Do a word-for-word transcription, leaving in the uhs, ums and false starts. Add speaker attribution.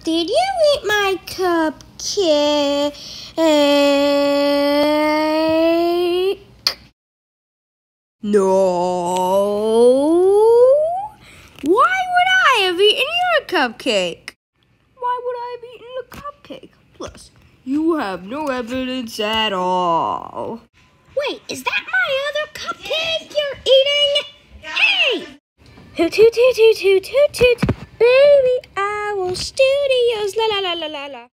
Speaker 1: Did you eat my cupcake? No. Why would I have eaten your cupcake? Why would I have eaten the cupcake? Plus, you have no evidence at all. Wait, is that my other cupcake you're eating? Hey! Hoot, hoot, hoot, hoot, hoot, hoot, hoot. Baby Owl Studios, la la la la la la.